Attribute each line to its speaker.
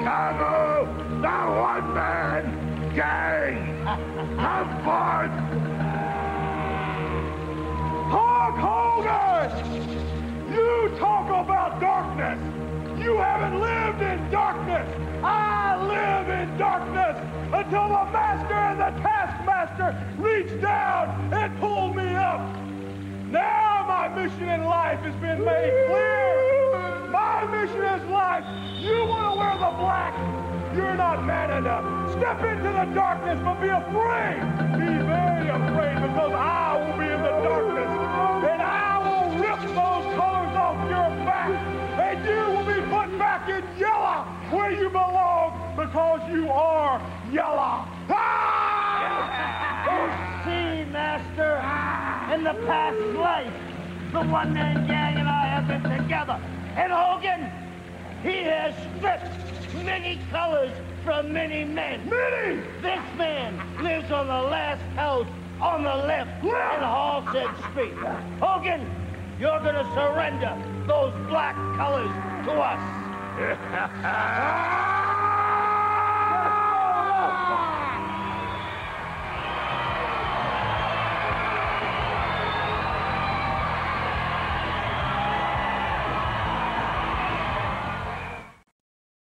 Speaker 1: Chicago, the one-man gang. Come forth.
Speaker 2: Hulk Hogan! You talk about darkness. You haven't lived in darkness. I live in darkness until the master and the taskmaster reached down and pulled me up. Now my mission in life has been made clear. My mission is life. You want to wear the black? You're not man enough. Step into the darkness, but be afraid. Be very afraid, because I will be in the darkness, and I will rip those colors off your back, and you will be put back in yellow where you belong, because you are yellow.
Speaker 3: You see, Master, in the past life, the one-man gang and I have been together. And Hogan, he has stripped many colors from many men.
Speaker 2: Many!
Speaker 3: This man lives on the last house on the left in Halstead Street. Hogan, you're going to surrender those black colors to us.